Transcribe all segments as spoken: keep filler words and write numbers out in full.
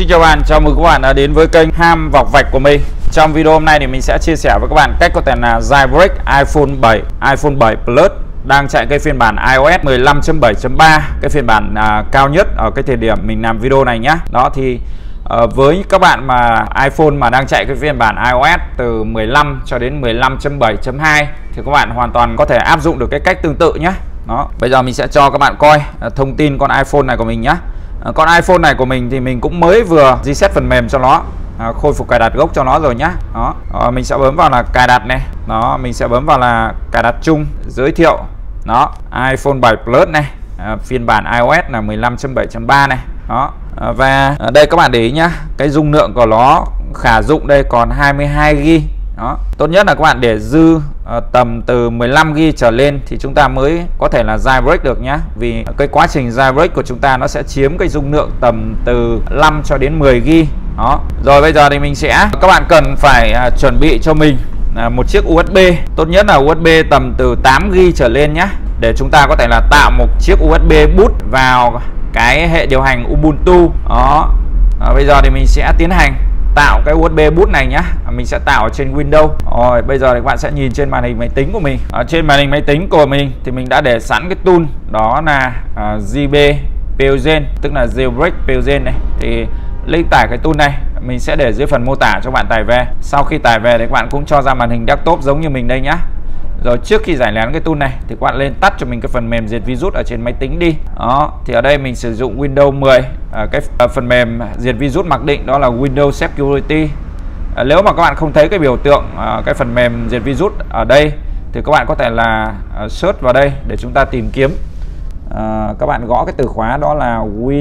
Xin chào bạn, chào mừng các bạn đã đến với kênh Ham Vọc Vạch của mình. Trong video hôm nay thì mình sẽ chia sẻ với các bạn cách có thể là jailbreak iPhone bảy, iPhone bảy Plus đang chạy cái phiên bản i O S mười lăm chấm bảy chấm ba, cái phiên bản à, cao nhất ở cái thời điểm mình làm video này nhé. Đó thì à, với các bạn mà iPhone mà đang chạy cái phiên bản iOS từ mười lăm cho đến mười lăm chấm bảy chấm hai thì các bạn hoàn toàn có thể áp dụng được cái cách tương tự nhé. Đó, bây giờ mình sẽ cho các bạn coi à, thông tin con iPhone này của mình nhé. À, con iPhone này của mình thì mình cũng mới vừa reset phần mềm cho nó, à, khôi phục cài đặt gốc cho nó rồi nhá. Đó, à, mình sẽ bấm vào là cài đặt này. Đó, mình sẽ bấm vào là cài đặt chung, giới thiệu. Đó, iPhone bảy Plus này, à, phiên bản iOS là mười lăm chấm bảy chấm ba này. Đó, à, và ở đây các bạn để ý nhá, cái dung lượng của nó khả dụng đây còn hai mươi hai gi ga bai. Đó, tốt nhất là các bạn để dư uh, tầm từ mười lăm gi ga bai trở lên thì chúng ta mới có thể là jailbreak được nhá. Vì cái quá trình jailbreak của chúng ta nó sẽ chiếm cái dung lượng tầm từ năm cho đến mười gi ga bai. Đó. Rồi bây giờ thì mình sẽ các bạn cần phải uh, chuẩn bị cho mình uh, một chiếc u ét bê, tốt nhất là u ét bê tầm từ tám gi ga bai trở lên nhá, để chúng ta có thể là tạo một chiếc u ét bê boot vào cái hệ điều hành Ubuntu. Đó. À, bây giờ thì mình sẽ tiến hành tạo cái u ét bê boot này nhá. Mình sẽ tạo ở trên Windows. Rồi bây giờ thì các bạn sẽ nhìn trên màn hình máy tính của mình. Ở trên màn hình máy tính của mình thì mình đã để sẵn cái tool đó là uh, gi bê Python, tức là jailbreak Python này. Thì link tải cái tool này mình sẽ để dưới phần mô tả cho bạn tải về. Sau khi tải về thì các bạn cũng cho ra màn hình desktop giống như mình đây nhá. Rồi trước khi giải nén cái tool này thì các bạn lên tắt cho mình cái phần mềm diệt virus ở trên máy tính đi. Đó, thì ở đây mình sử dụng Windows mười, à, cái à, phần mềm diệt virus mặc định đó là Windows Security. À, nếu mà các bạn không thấy cái biểu tượng à, cái phần mềm diệt virus ở đây thì các bạn có thể là à, search vào đây để chúng ta tìm kiếm. À, các bạn gõ cái từ khóa đó là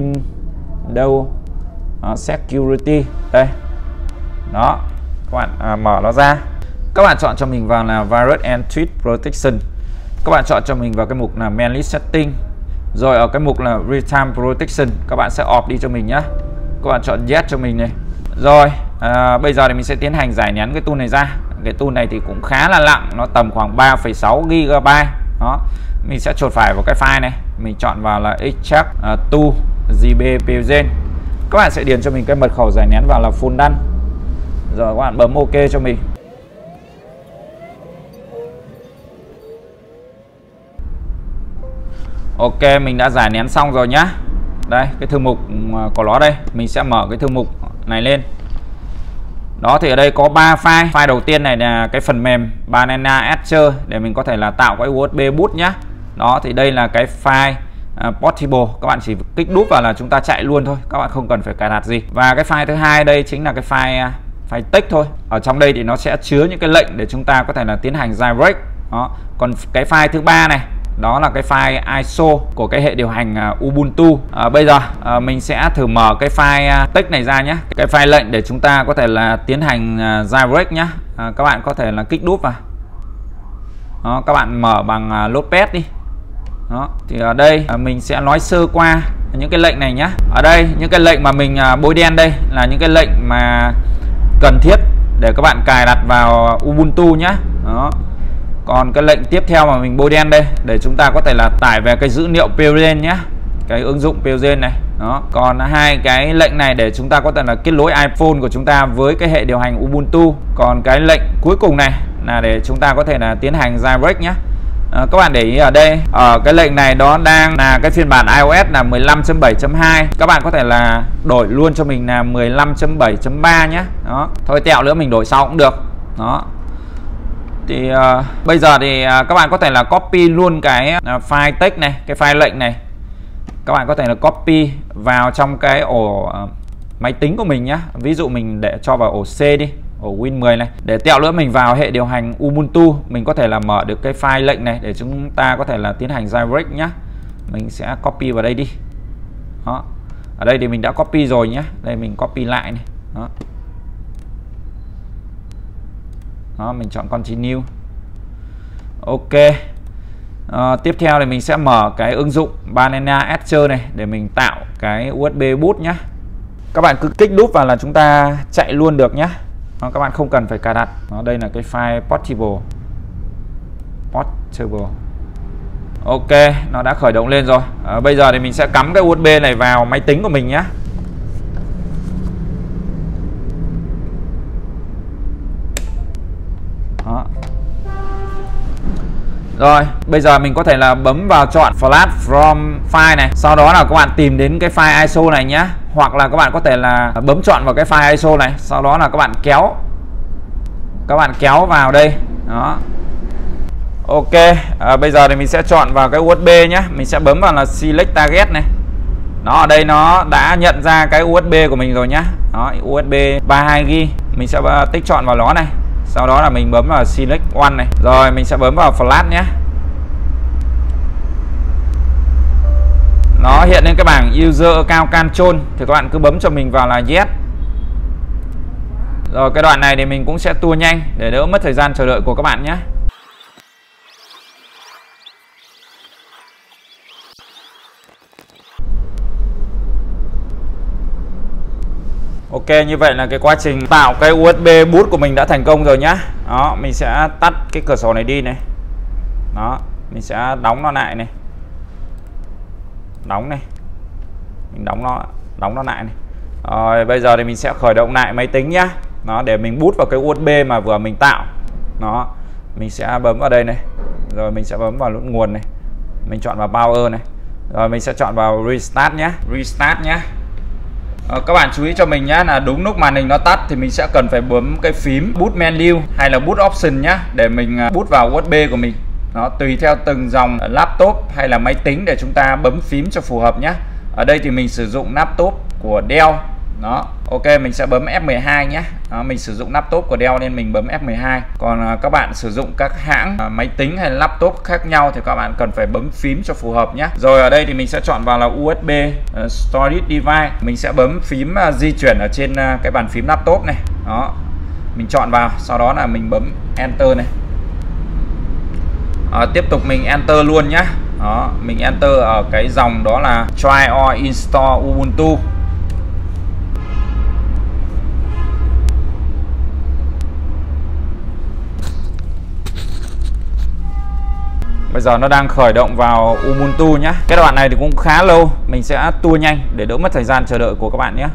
Windows à, Security đây. Đó, các bạn à, mở nó ra. Các bạn chọn cho mình vào là Virus and Threat Protection. Các bạn chọn cho mình vào cái mục là Manage Setting. Rồi ở cái mục là Real Time Protection các bạn sẽ off đi cho mình nhé. Các bạn chọn Yes cho mình này. Rồi à, bây giờ thì mình sẽ tiến hành giải nén cái tool này ra. Cái tool này thì cũng khá là nặng, nó tầm khoảng ba phẩy sáu gi ga bai. Đó, mình sẽ chuột phải vào cái file này, mình chọn vào là Extract uh, to gi bê Python. Các bạn sẽ điền cho mình cái mật khẩu giải nén vào là full done. Rồi các bạn bấm OK cho mình. Ok, mình đã giải nén xong rồi nhá. Đây, cái thư mục của nó đây, mình sẽ mở cái thư mục này lên. Đó thì ở đây có ba file. File đầu tiên này là cái phần mềm Banana Etcher để mình có thể là tạo cái u ét bê boot nhá. Đó thì đây là cái file uh, Portable, các bạn chỉ kích đúp vào là chúng ta chạy luôn thôi, các bạn không cần phải cài đặt gì. Và cái file thứ hai đây chính là cái file uh, file text thôi. Ở trong đây thì nó sẽ chứa những cái lệnh để chúng ta có thể là tiến hành jailbreak. Đó, còn cái file thứ ba này đó là cái file i ét o của cái hệ điều hành uh, Ubuntu. À, bây giờ uh, mình sẽ thử mở cái file uh, text này ra nhé, cái file lệnh để chúng ta có thể là tiến hành uh, jailbreak nhé. À, các bạn có thể là kích đúp vào. Đó, các bạn mở bằng uh, Notepad đi. Đó, thì ở đây uh, mình sẽ nói sơ qua những cái lệnh này nhé. Ở đây những cái lệnh mà mình uh, bôi đen đây là những cái lệnh mà cần thiết để các bạn cài đặt vào Ubuntu nhé. Đó. Còn cái lệnh tiếp theo mà mình bôi đen đây để chúng ta có thể là tải về cái dữ liệu Python nhé, cái ứng dụng Python này. Đó. Còn hai cái lệnh này để chúng ta có thể là kết nối iPhone của chúng ta với cái hệ điều hành Ubuntu. Còn cái lệnh cuối cùng này là để chúng ta có thể là tiến hành jailbreak nhé. À, các bạn để ý ở đây, ở cái lệnh này đó đang là cái phiên bản iOS là mười lăm chấm bảy chấm hai. Các bạn có thể là đổi luôn cho mình là mười lăm chấm bảy chấm ba nhé. Đó. Thôi tẹo nữa mình đổi sau cũng được. Đó. Thì uh, bây giờ thì uh, các bạn có thể là copy luôn cái uh, file text này, cái file lệnh này. Các bạn có thể là copy vào trong cái ổ uh, máy tính của mình nhé. Ví dụ mình để cho vào ổ C đi, ổ Win mười này. Để tẹo nữa mình vào hệ điều hành Ubuntu, mình có thể là mở được cái file lệnh này để chúng ta có thể là tiến hành jailbreak nhé. Mình sẽ copy vào đây đi. Đó. Ở đây thì mình đã copy rồi nhé. Đây mình copy lại này. Đó. Đó, mình chọn Continue. Ok. à, Tiếp theo thì mình sẽ mở cái ứng dụng Banana Etcher này để mình tạo cái u ét bê boot nhé. Các bạn cứ kích đúp vào là chúng ta chạy luôn được nhé. Đó, các bạn không cần phải cài đặt. Đó, đây là cái file Portable. Portable. Ok, nó đã khởi động lên rồi. à, Bây giờ thì mình sẽ cắm cái u ét bê này vào máy tính của mình nhé. Rồi, bây giờ mình có thể là bấm vào chọn Flash from file này. Sau đó là các bạn tìm đến cái file i ét o này nhé. Hoặc là các bạn có thể là bấm chọn vào cái file i ét o này. Sau đó là các bạn kéo Các bạn kéo vào đây. Đó. Ok, à, bây giờ thì mình sẽ chọn vào cái u ét bê nhé. Mình sẽ bấm vào là Select Target này. Nó ở đây nó đã nhận ra cái u ét bê của mình rồi nhá. Đó, u ét bê ba mươi hai gi ga bai. Mình sẽ tích chọn vào nó này. Sau đó là mình bấm vào Select One này. Rồi mình sẽ bấm vào Flash nhé. Nó hiện lên cái bảng User Account Control. Thì các bạn cứ bấm cho mình vào là Yes. Rồi cái đoạn này thì mình cũng sẽ tua nhanh để đỡ mất thời gian chờ đợi của các bạn nhé. Ok, như vậy là cái quá trình tạo cái u ét bê boot của mình đã thành công rồi nhá. Đó, mình sẽ tắt cái cửa sổ này đi này. Đó, mình sẽ đóng nó lại này. Đóng này. Mình đóng nó, đóng nó lại này. Rồi, bây giờ thì mình sẽ khởi động lại máy tính nhá. Đó, để mình boot vào cái u ét bê mà vừa mình tạo. Đó, mình sẽ bấm vào đây này. Rồi mình sẽ bấm vào nút nguồn này. Mình chọn vào Power này. Rồi mình sẽ chọn vào Restart nhá. Restart nhá. Ờ, các bạn chú ý cho mình nhé, là đúng lúc màn hình nó tắt thì mình sẽ cần phải bấm cái phím boot menu hay là boot option nhé, để mình boot vào u ét bê của mình. Nó tùy theo từng dòng laptop hay là máy tính để chúng ta bấm phím cho phù hợp nhé. Ở đây thì mình sử dụng laptop của Dell. Đó, ok, mình sẽ bấm F mười hai nhé. Đó, mình sử dụng laptop của Dell nên mình bấm F mười hai. Còn à, các bạn sử dụng các hãng à, máy tính hay laptop khác nhau thì các bạn cần phải bấm phím cho phù hợp nhé. Rồi ở đây thì mình sẽ chọn vào là u ét bê uh, Storage Device. Mình sẽ bấm phím uh, di chuyển ở trên uh, cái bàn phím laptop này. Đó, mình chọn vào, sau đó là mình bấm Enter này. À, tiếp tục mình Enter luôn nhé. Đó, mình Enter ở cái dòng đó là Try or Install Ubuntu. Bây giờ nó đang khởi động vào Ubuntu nhé. Cái đoạn này thì cũng khá lâu. Mình sẽ tua nhanh để đỡ mất thời gian chờ đợi của các bạn nhé.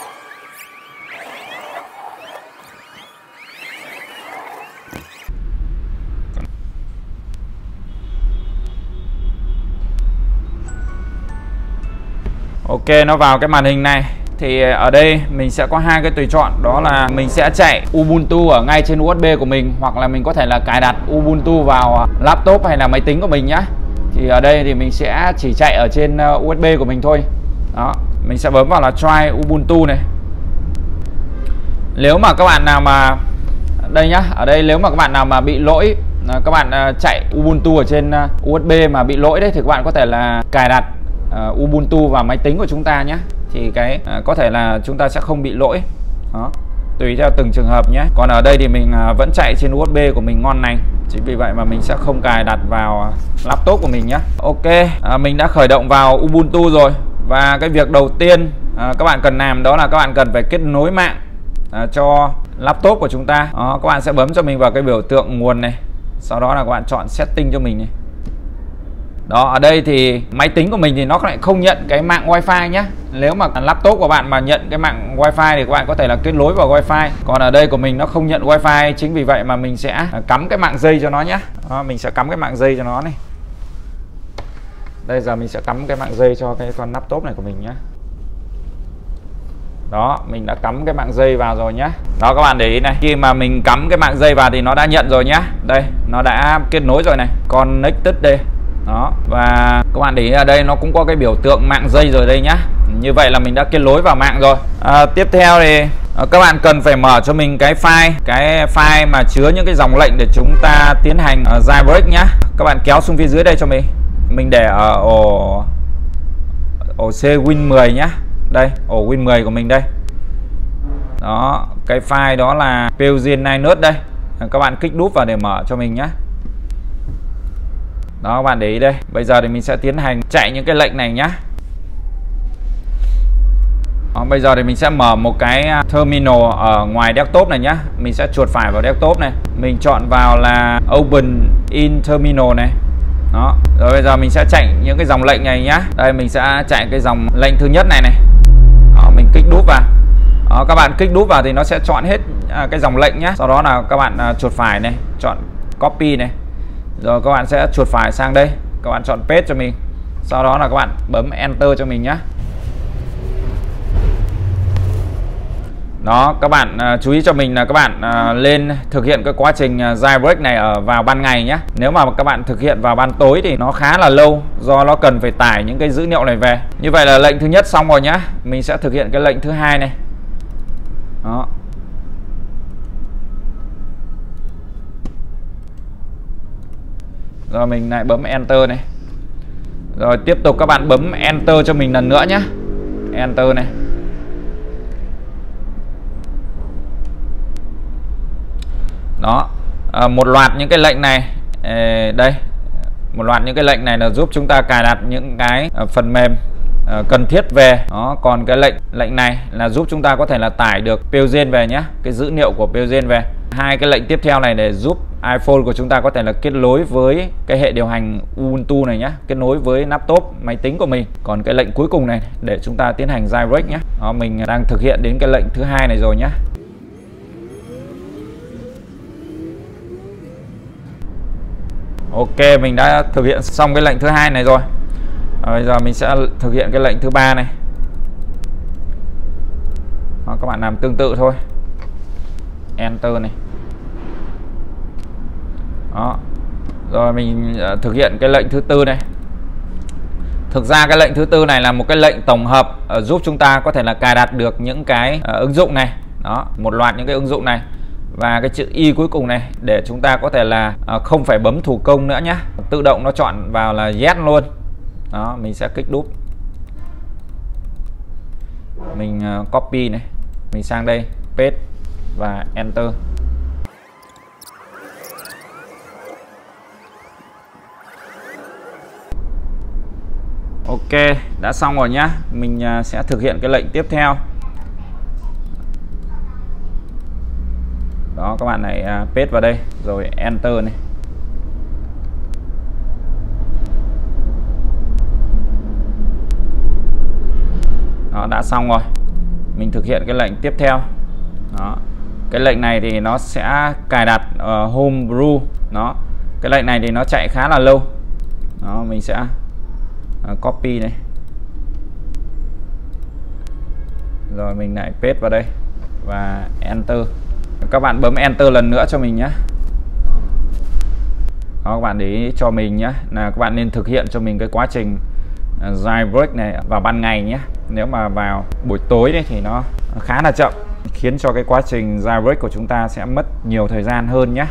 Ok, nó vào cái màn hình này. Thì ở đây mình sẽ có hai cái tùy chọn. Đó là mình sẽ chạy Ubuntu ở ngay trên u ét bê của mình, hoặc là mình có thể là cài đặt Ubuntu vào laptop hay là máy tính của mình nhá. Thì ở đây thì mình sẽ chỉ chạy ở trên u ét bê của mình thôi. Đó, mình sẽ bấm vào là Try Ubuntu này. Nếu mà các bạn nào mà đây nhá, ở đây nếu mà các bạn nào mà bị lỗi, các bạn chạy Ubuntu ở trên u ét bê mà bị lỗi đấy, thì các bạn có thể là cài đặt uh, Ubuntu vào máy tính của chúng ta nhé. Thì cái uh, có thể là chúng ta sẽ không bị lỗi. Đó, tùy theo từng trường hợp nhé. Còn ở đây thì mình uh, vẫn chạy trên u ét bê của mình ngon lành. Chính vì vậy mà mình sẽ không cài đặt vào uh, laptop của mình nhé. Ok, uh, mình đã khởi động vào Ubuntu rồi. Và cái việc đầu tiên uh, các bạn cần làm đó là các bạn cần phải kết nối mạng uh, cho laptop của chúng ta. Đó, các bạn sẽ bấm cho mình vào cái biểu tượng nguồn này. Sau đó là các bạn chọn setting cho mình này. Đó, ở đây thì máy tính của mình thì nó lại không nhận cái mạng wifi nhé. Nếu mà laptop của bạn mà nhận cái mạng wifi thì các bạn có thể là kết nối vào wifi. Còn ở đây của mình nó không nhận wifi, chính vì vậy mà mình sẽ cắm cái mạng dây cho nó nhé. Đó, mình sẽ cắm cái mạng dây cho nó này. Đây, giờ mình sẽ cắm cái mạng dây cho cái con laptop này của mình nhé. Đó, mình đã cắm cái mạng dây vào rồi nhé. Đó, các bạn để ý này, khi mà mình cắm cái mạng dây vào thì nó đã nhận rồi nhé. Đây, nó đã kết nối rồi này. Connected đây. Đó, và các bạn để ý ở đây nó cũng có cái biểu tượng mạng dây rồi đây nhá. Như vậy là mình đã kết nối vào mạng rồi. à, Tiếp theo thì các bạn cần phải mở cho mình cái file Cái file mà chứa những cái dòng lệnh để chúng ta tiến hành uh, jailbreak nhá. Các bạn kéo xuống phía dưới đây cho mình. Mình để ở ổ ổ C Win mười nhá. Đây, ổ Win mười của mình đây. Đó, cái file đó là Pelzin Linux đây. Các bạn kích đúp vào để mở cho mình nhá. Đó, các bạn để ý đây. Bây giờ thì mình sẽ tiến hành chạy những cái lệnh này nhá. Đó, bây giờ thì mình sẽ mở một cái terminal ở ngoài desktop này nhá. Mình sẽ chuột phải vào desktop này. Mình chọn vào là Open in Terminal này. Đó, rồi bây giờ mình sẽ chạy những cái dòng lệnh này nhá. Đây, mình sẽ chạy cái dòng lệnh thứ nhất này này. Đó, mình kích đúp vào. Đó, các bạn kích đúp vào thì nó sẽ chọn hết cái dòng lệnh nhá. Sau đó là các bạn chuột phải này, chọn copy này. Rồi các bạn sẽ chuột phải sang đây, các bạn chọn paste cho mình, sau đó là các bạn bấm enter cho mình nhé. Đó, các bạn uh, chú ý cho mình là các bạn uh, lên thực hiện cái quá trình uh, jailbreak này ở vào ban ngày nhé. Nếu mà các bạn thực hiện vào ban tối thì nó khá là lâu, do nó cần phải tải những cái dữ liệu này về. Như vậy là lệnh thứ nhất xong rồi nhá. Mình sẽ thực hiện cái lệnh thứ hai này. Đó. Rồi mình lại bấm enter này. Rồi tiếp tục các bạn bấm enter cho mình lần nữa nhé. Enter này. Đó, à, một loạt những cái lệnh này à, đây, một loạt những cái lệnh này là giúp chúng ta cài đặt những cái à, phần mềm à, cần thiết về. Đó, còn cái lệnh lệnh này là giúp chúng ta có thể là tải được Peugeot về nhé, cái dữ liệu của Peugeot về. Hai cái lệnh tiếp theo này để giúp iPhone của chúng ta có thể là kết nối với cái hệ điều hành Ubuntu này nhé, kết nối với laptop máy tính của mình. Còn cái lệnh cuối cùng này để chúng ta tiến hành jailbreak nhé. Đó, mình đang thực hiện đến cái lệnh thứ hai này rồi nhé. Ok, mình đã thực hiện xong cái lệnh thứ hai này rồi. À, bây giờ mình sẽ thực hiện cái lệnh thứ ba này. Đó, các bạn làm tương tự thôi. Enter này. Đó. Rồi mình uh, thực hiện cái lệnh thứ tư này. Thực ra cái lệnh thứ tư này là một cái lệnh tổng hợp uh, giúp chúng ta có thể là cài đặt được những cái uh, ứng dụng này. Đó, một loạt những cái ứng dụng này. Và cái chữ Y cuối cùng này để chúng ta có thể là uh, không phải bấm thủ công nữa nhé. Tự động nó chọn vào là yes luôn. Đó, mình sẽ kích đúp. Mình uh, copy này. Mình sang đây, paste và enter. Ok, đã xong rồi nhá. Mình uh, sẽ thực hiện cái lệnh tiếp theo. Đó, các bạn này uh, paste vào đây rồi enter này. Đó, đã xong rồi. Mình thực hiện cái lệnh tiếp theo. Đó. Cái lệnh này thì nó sẽ cài đặt uh, Homebrew. Đó. Cái lệnh này thì nó chạy khá là lâu. Đó, mình sẽ uh, copy này. Rồi mình lại paste vào đây và enter. Các bạn bấm enter lần nữa cho mình nhé. Đó, các bạn để ý cho mình nhé là các bạn nên thực hiện cho mình cái quá trình uh, jailbreak này vào ban ngày nhé. Nếu mà vào buổi tối đấy thì nó khá là chậm, khiến cho cái quá trình jailbreak của chúng ta sẽ mất nhiều thời gian hơn nhé.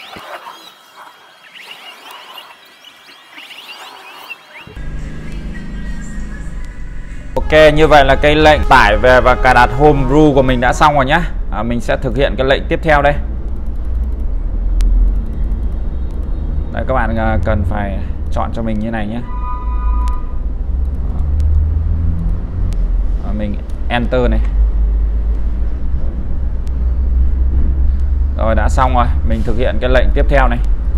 Ok, như vậy là cái lệnh tải về và cài đặt Homebrew của mình đã xong rồi nhé. À, mình sẽ thực hiện cái lệnh tiếp theo đây. Đấy, các bạn cần phải chọn cho mình như này nhé. À, mình enter này. Rồi, đã xong rồi. Mình thực hiện cái lệnh tiếp theo này.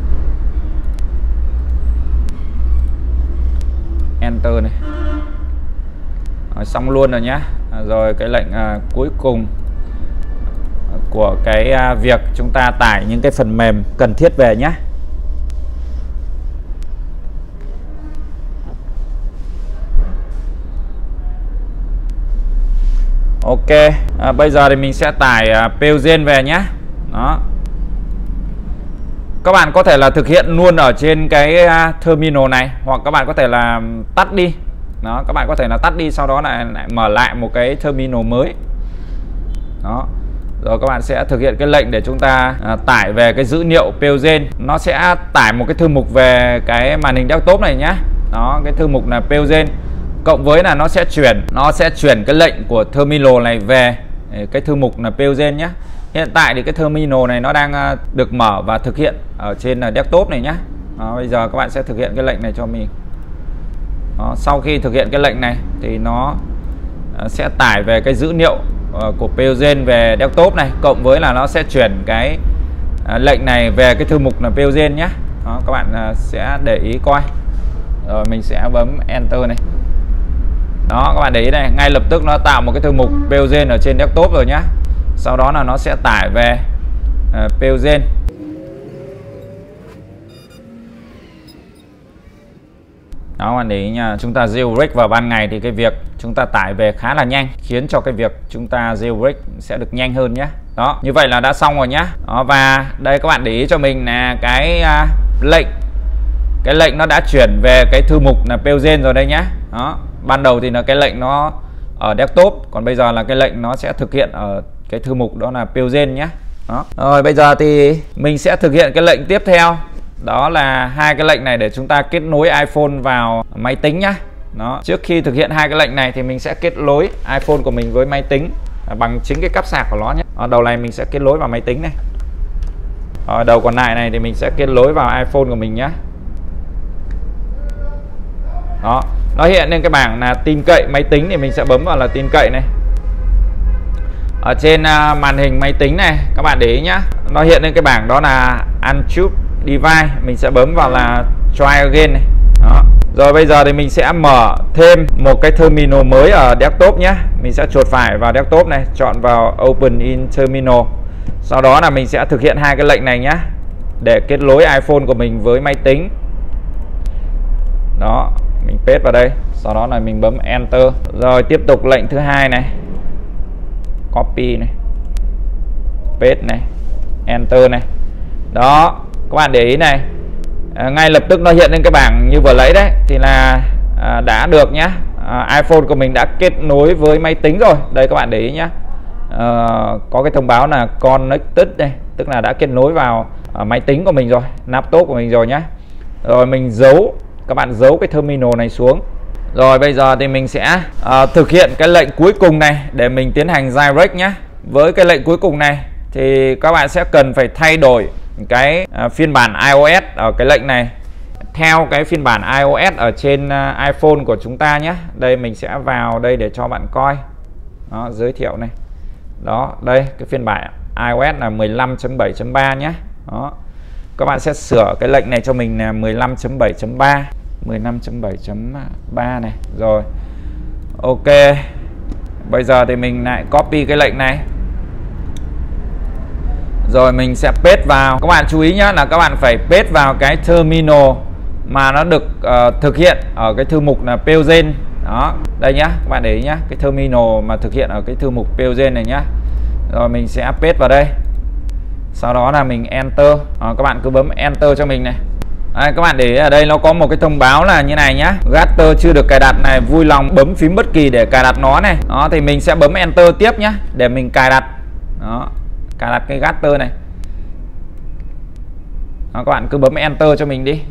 Enter này. Rồi, xong luôn rồi nhé. À, rồi cái lệnh à, cuối cùng của cái à, việc chúng ta tải những cái phần mềm cần thiết về nhé. Ok, à, bây giờ thì mình sẽ tải à, Peugeot về nhé. Đó. Các bạn có thể là thực hiện luôn ở trên cái à, terminal này, hoặc các bạn có thể là tắt đi. Đó, các bạn có thể là tắt đi, sau đó lại, lại mở lại một cái terminal mới. Đó. Rồi các bạn sẽ thực hiện cái lệnh để chúng ta à, tải về cái dữ liệu Peugeot. Nó sẽ tải một cái thư mục về cái màn hình desktop này nhé. Đó, cái thư mục là Peugeot. Cộng với là nó sẽ chuyển nó sẽ chuyển cái lệnh của terminal này về cái thư mục là Peugeot nhé. Hiện tại thì cái terminal này nó đang được mở và thực hiện ở trên desktop này nhé. Đó, bây giờ các bạn sẽ thực hiện cái lệnh này cho mình. Đó, sau khi thực hiện cái lệnh này thì nó sẽ tải về cái dữ liệu của Peugeot về desktop này, cộng với là nó sẽ chuyển cái lệnh này về cái thư mục là Peugeot nhé. Đó, các bạn sẽ để ý coi. Rồi mình sẽ bấm enter này. Đó, các bạn để ý này, ngay lập tức nó tạo một cái thư mục Peugeot ở trên desktop rồi nhá. Sau đó là nó sẽ tải về uh, Peugeot. Đó, bạn để ý nha, chúng ta jailbreak vào ban ngày thì cái việc chúng ta tải về khá là nhanh, khiến cho cái việc chúng ta jailbreak sẽ được nhanh hơn nhé. Đó, như vậy là đã xong rồi nhá. Đó, và đây các bạn để ý cho mình là cái uh, lệnh cái lệnh nó đã chuyển về cái thư mục là Peugeot rồi đây nhá. Đó, ban đầu thì là cái lệnh nó ở desktop, còn bây giờ là cái lệnh nó sẽ thực hiện ở cái thư mục đó là Peugeot nhé. Đó. Rồi bây giờ thì mình sẽ thực hiện cái lệnh tiếp theo, đó là hai cái lệnh này để chúng ta kết nối iPhone vào máy tính nhá. Đó, trước khi thực hiện hai cái lệnh này thì mình sẽ kết nối iPhone của mình với máy tính bằng chính cái cáp sạc của nó nhé. Ở đầu này mình sẽ kết nối vào máy tính này. Ở đầu còn lại này thì mình sẽ kết nối vào iPhone của mình nhé. Đó, nó hiện lên cái bảng là tin cậy máy tính thì mình sẽ bấm vào là tin cậy này. Ở trên uh, màn hình máy tính này các bạn để ý nhá, nó hiện lên cái bảng đó là Unchip Device, mình sẽ bấm vào là Try Again này. Đó. Rồi bây giờ thì mình sẽ mở thêm một cái terminal mới ở desktop nhé. Mình sẽ chuột phải vào desktop này, chọn vào Open in Terminal. Sau đó là mình sẽ thực hiện hai cái lệnh này nhé, để kết nối iPhone của mình với máy tính. Đó, mình paste vào đây, sau đó là mình bấm Enter. Rồi tiếp tục lệnh thứ hai này, copy này, paste này, Enter này. Đó, các bạn để ý này, à, ngay lập tức nó hiện lên cái bảng như vừa lấy đấy, thì là à, đã được nhá. à, iPhone của mình đã kết nối với máy tính rồi. Đây các bạn để ý nhá, à, có cái thông báo là connected đây, tức là đã kết nối vào à, máy tính của mình rồi, laptop của mình rồi nhá. Rồi mình giấu, các bạn giấu cái terminal này xuống. Rồi bây giờ thì mình sẽ uh, thực hiện cái lệnh cuối cùng này để mình tiến hành jailbreak nhé. Với cái lệnh cuối cùng này thì các bạn sẽ cần phải thay đổi cái uh, phiên bản iOS ở cái lệnh này theo cái phiên bản iOS ở trên uh, iPhone của chúng ta nhé. Đây mình sẽ vào đây để cho bạn coi. Đó, giới thiệu này. Đó, đây cái phiên bản iOS là mười lăm chấm bảy chấm ba nhé. Đó, các bạn sẽ sửa cái lệnh này cho mình là mười lăm chấm bảy chấm ba, mười lăm chấm bảy chấm ba này. Rồi ok, bây giờ thì mình lại copy cái lệnh này, rồi mình sẽ paste vào. Các bạn chú ý nhé, là các bạn phải paste vào cái terminal mà nó được uh, thực hiện ở cái thư mục là Peugeot. Đó, đây nhá, các bạn để ý nhá, cái terminal mà thực hiện ở cái thư mục Peugeot này nhá. Rồi mình sẽ paste vào đây, sau đó là mình Enter. À, các bạn cứ bấm Enter cho mình này. À, các bạn để ý ở đây nó có một cái thông báo là như này nhá, Gatter chưa được cài đặt này, vui lòng bấm phím bất kỳ để cài đặt nó này. Đó, thì mình sẽ bấm Enter tiếp nhá, để mình cài đặt. Đó, cài đặt cái Gatter này. Đó, các bạn cứ bấm Enter cho mình đi.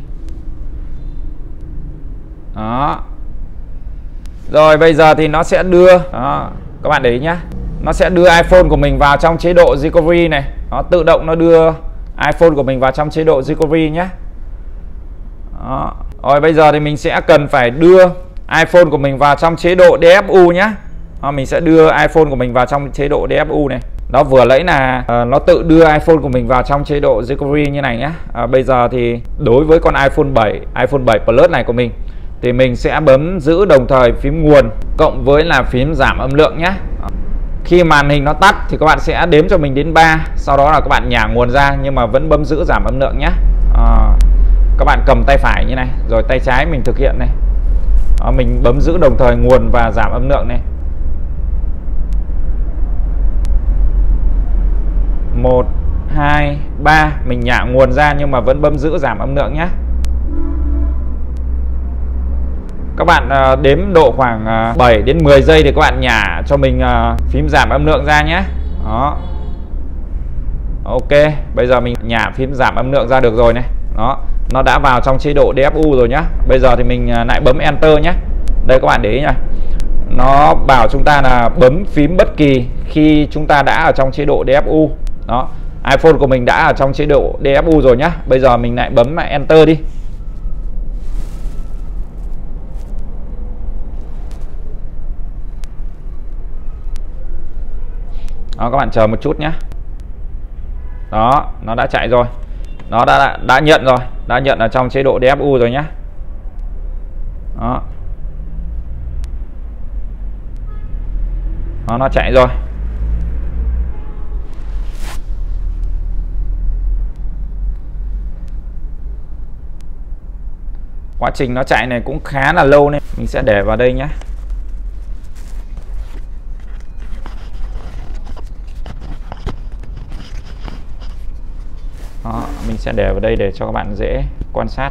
Đó. Rồi bây giờ thì nó sẽ đưa, đó, các bạn để ý nhá, nó sẽ đưa iPhone của mình vào trong chế độ recovery này. Nó tự động nó đưa iPhone của mình vào trong chế độ recovery nhé. Đó. Rồi bây giờ thì mình sẽ cần phải đưa iPhone của mình vào trong chế độ đê ép u nhé. Đó, mình sẽ đưa iPhone của mình vào trong chế độ đê ép u này. Đó, vừa lấy là uh, nó tự đưa iPhone của mình vào trong chế độ recovery như này nhé. uh, Bây giờ thì đối với con iPhone bảy, iPhone bảy Plus này của mình thì mình sẽ bấm giữ đồng thời phím nguồn cộng với là phím giảm âm lượng nhé. Khi màn hình nó tắt thì các bạn sẽ đếm cho mình đến ba, sau đó là các bạn nhả nguồn ra nhưng mà vẫn bấm giữ giảm âm lượng nhé. À, các bạn cầm tay phải như này, rồi tay trái mình thực hiện này. Đó, mình bấm giữ đồng thời nguồn và giảm âm lượng này. Một, hai, ba, mình nhả nguồn ra nhưng mà vẫn bấm giữ giảm âm lượng nhé. Các bạn uh, đếm độ khoảng uh, bảy đến mười giây thì các bạn nhả cho mình uh, phím giảm âm lượng ra nhé. Đó. Ok, bây giờ mình nhả phím giảm âm lượng ra được rồi này. Đó, nó đã vào trong chế độ đê ép u rồi nhá. Bây giờ thì mình uh, lại bấm Enter nhé. Đây các bạn để ý nha, nó bảo chúng ta là bấm phím bất kỳ khi chúng ta đã ở trong chế độ đê ép u. Đó, iPhone của mình đã ở trong chế độ đê ép u rồi nhá. Bây giờ mình lại bấm Enter đi. Đó, các bạn chờ một chút nhé. Đó, nó đã chạy rồi. Nó đã, đã đã nhận rồi, đã nhận ở trong chế độ đê ép u rồi nhé. Đó. Đó, nó chạy rồi. Quá trình nó chạy này cũng khá là lâu nên mình sẽ để vào đây nhé. Đó, mình sẽ để vào đây để cho các bạn dễ quan sát.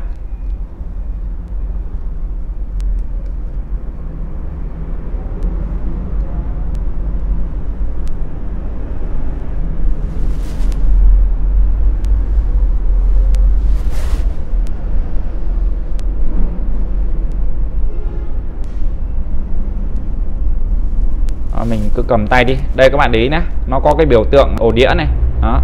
Đó, mình cứ cầm tay đi. Đây các bạn để ý nhé, nó có cái biểu tượng ổ đĩa này. Đó.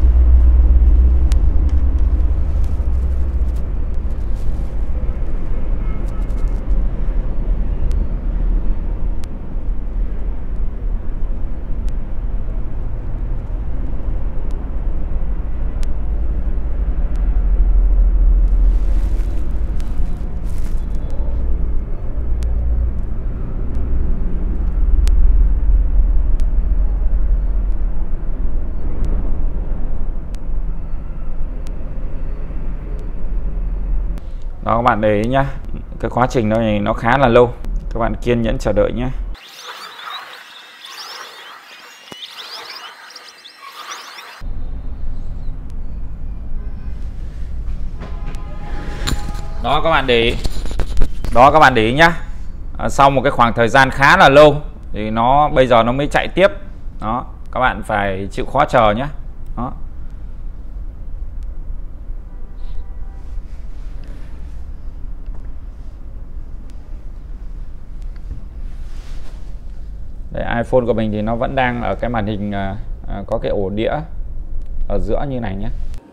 Đó các bạn để ý nhá, cái quá trình đó này nó khá là lâu, các bạn kiên nhẫn chờ đợi nhé. Đó các bạn để ý, đó các bạn để ý nhá, à, sau một cái khoảng thời gian khá là lâu thì nó bây giờ nó mới chạy tiếp. Đó các bạn phải chịu khó chờ nhé. Đó. Đây, iPhone của mình thì nó vẫn đang ở cái màn hình à, à, có cái ổ đĩa ở giữa như này nhé.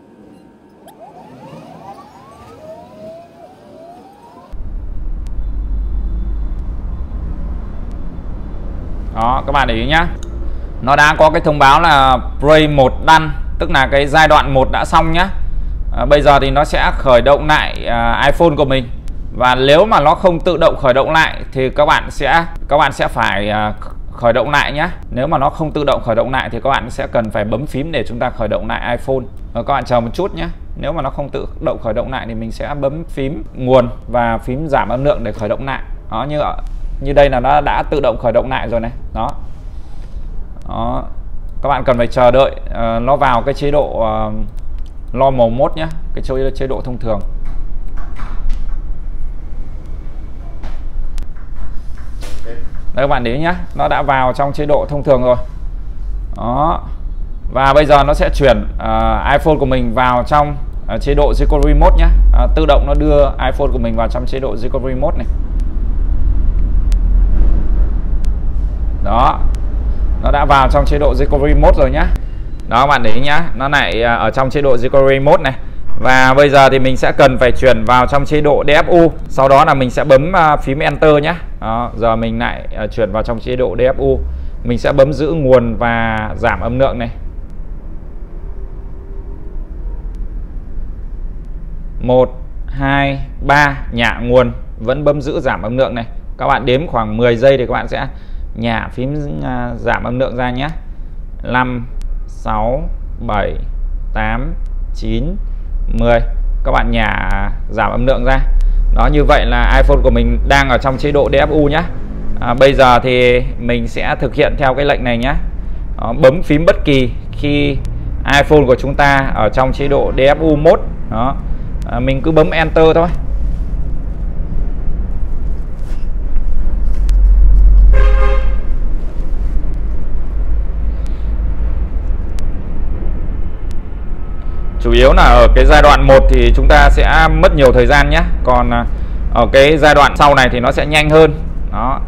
Đó các bạn để ý nhá, nó đã có cái thông báo là Play một done, tức là cái giai đoạn một đã xong nhá. à, Bây giờ thì nó sẽ khởi động lại à, iPhone của mình. Và nếu mà nó không tự động khởi động lại thì các bạn sẽ các bạn sẽ phải à, khởi động lại nhé. Nếu mà nó không tự động khởi động lại thì các bạn sẽ cần phải bấm phím để chúng ta khởi động lại iPhone. Và các bạn chờ một chút nhé. Nếu mà nó không tự động khởi động lại thì mình sẽ bấm phím nguồn và phím giảm âm lượng để khởi động lại. Đó, như như đây là nó đã tự động khởi động lại rồi này. Đó. Đó. Các bạn cần phải chờ đợi uh, nó vào cái chế độ uh, normal mode nhé, cái chế, chế độ thông thường. Đây các bạn để ý nhá, nó đã vào trong chế độ thông thường rồi. Đó. Và bây giờ nó sẽ chuyển uh, iPhone của mình vào trong uh, chế độ Recovery Mode nhé. uh, Tự động nó đưa iPhone của mình vào trong chế độ Recovery Mode này. Đó, nó đã vào trong chế độ Recovery Mode rồi nhá. Đó các bạn để ý nhá, nó lại uh, ở trong chế độ Recovery Mode này. Và bây giờ thì mình sẽ cần phải chuyển vào trong chế độ đê ép u. Sau đó là mình sẽ bấm uh, phím Enter nhé. Đó, giờ mình lại uh, chuyển vào trong chế độ đê ép u. Mình sẽ bấm giữ nguồn và giảm âm lượng này. Một, hai, ba, nhả nguồn. Vẫn bấm giữ giảm âm lượng này. Các bạn đếm khoảng mười giây thì các bạn sẽ nhả phím uh, giảm âm lượng ra nhé. Năm, sáu, bảy, tám, chín, mười. Các bạn nhả giảm âm lượng ra. Đó, như vậy là iPhone của mình đang ở trong chế độ đê ép u nhé. à, Bây giờ thì mình sẽ thực hiện theo cái lệnh này nhé. Đó, bấm phím bất kỳ khi iPhone của chúng ta ở trong chế độ đê ép u mode. Đó, à, mình cứ bấm Enter thôi. Chủ yếu là ở cái giai đoạn một thì chúng ta sẽ mất nhiều thời gian nhé. Còn ở cái giai đoạn sau này thì nó sẽ nhanh hơn. Đó.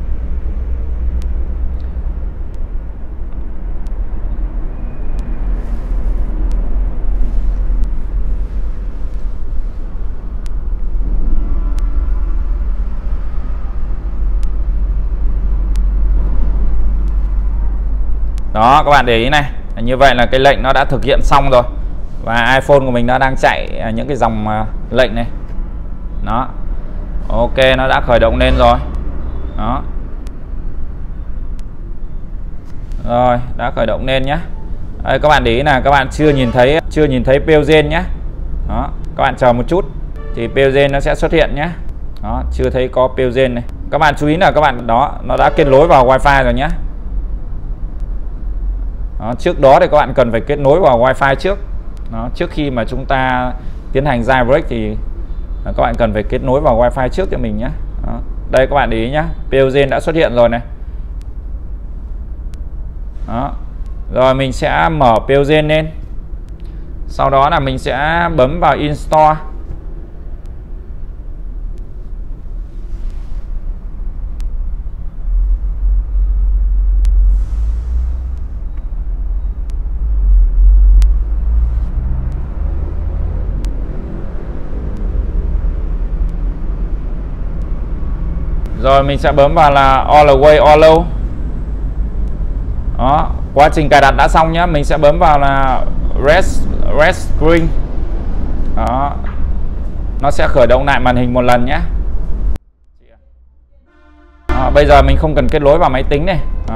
Đó các bạn để ý này, như vậy là cái lệnh nó đã thực hiện xong rồi. Và iPhone của mình nó đang chạy những cái dòng lệnh này. Đó. Ok, nó đã khởi động lên rồi. Đó. Rồi, đã khởi động lên nhé. Đây, các bạn để ý là các bạn chưa nhìn thấy chưa nhìn thấy Pelgen nhé. Đó, các bạn chờ một chút. thì Peugeot nó sẽ xuất hiện nhé. Đó, chưa thấy có Peugeot này. Các bạn chú ý là các bạn đó nó đã kết nối vào Wi-Fi rồi nhé. Đó, trước đó thì các bạn cần phải kết nối vào Wi-Fi trước. Đó, trước khi mà chúng ta tiến hành jailbreak thì các bạn cần phải kết nối vào Wi-Fi trước cho mình nhé. Đó. Đây các bạn để ý nhé, Peugeot đã xuất hiện rồi này. Đó. Rồi mình sẽ mở Peugeot lên. Sau đó là mình sẽ bấm vào Install. Rồi mình sẽ bấm vào là All the way all low. Đó, quá trình cài đặt đã xong nhá, mình sẽ bấm vào là Rest Rest Screen. Đó. Nó sẽ khởi động lại màn hình một lần nhé. Đó, bây giờ mình không cần kết nối vào máy tính này. Đó.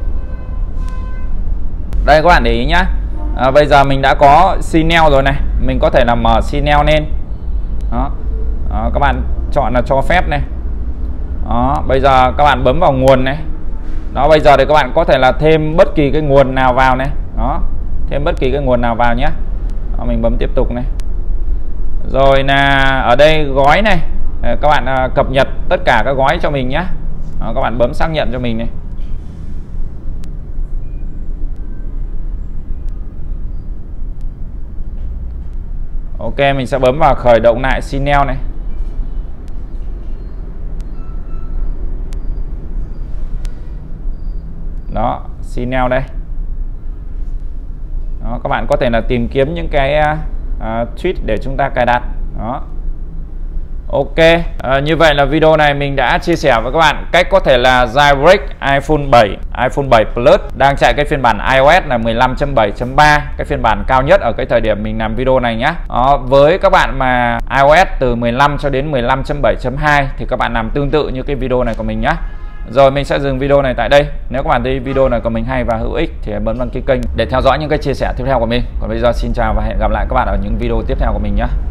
Đây các bạn để ý nhá. À, bây giờ mình đã có Signal rồi này, mình có thể là mở Signal lên. Đó. Đó, các bạn chọn là cho phép này. Đó, bây giờ các bạn bấm vào nguồn này. Đó, bây giờ thì các bạn có thể là thêm bất kỳ cái nguồn nào vào này. Đó, thêm bất kỳ cái nguồn nào vào nhé. Đó, mình bấm tiếp tục này. Rồi là ở đây gói này, các bạn cập nhật tất cả các gói cho mình nhé. Đó, các bạn bấm xác nhận cho mình này. Ok, mình sẽ bấm vào khởi động lại Signal này. Đó, Signal đây. Đó, các bạn có thể là tìm kiếm những cái uh, tweet để chúng ta cài đặt. Đó. Ok, à, như vậy là video này mình đã chia sẻ với các bạn cách có thể là jailbreak iPhone bảy, iPhone bảy Plus đang chạy cái phiên bản iOS là mười lăm chấm bảy chấm ba, cái phiên bản cao nhất ở cái thời điểm mình làm video này nhé. Đó, với các bạn mà iOS từ mười lăm cho đến mười lăm chấm bảy chấm hai thì các bạn làm tương tự như cái video này của mình nhé. Rồi mình sẽ dừng video này tại đây. Nếu các bạn thấy video này của mình hay và hữu ích thì hãy bấm đăng ký kênh để theo dõi những cái chia sẻ tiếp theo của mình. Còn bây giờ xin chào và hẹn gặp lại các bạn ở những video tiếp theo của mình nhé.